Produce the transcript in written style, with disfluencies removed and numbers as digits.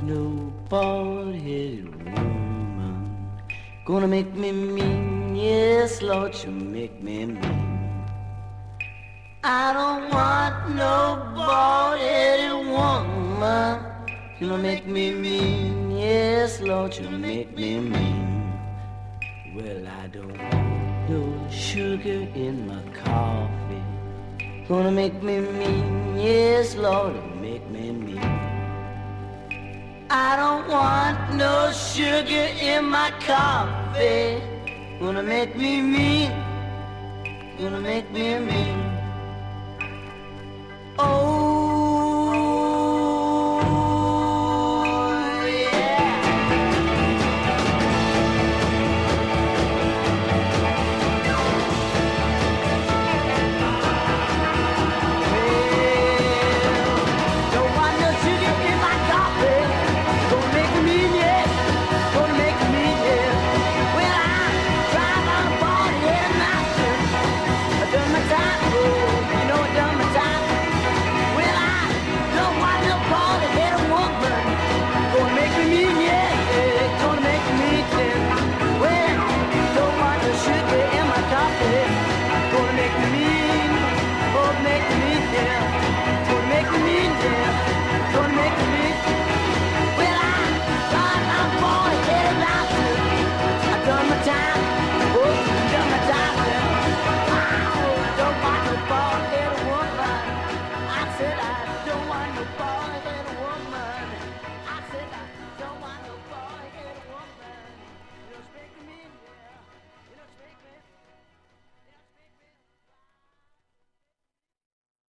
no bald-headed woman gonna make me mean. Yes, Lord, you make me mean. I don't want no bald-headed woman gonna make me mean. Yes, Lord, you make me mean. Well, I don't want no sugar in my coffee gonna make me mean. Yes, Lord, it make me mean. I don't want no sugar in my coffee gonna make me mean. Gonna make me mean. Oh,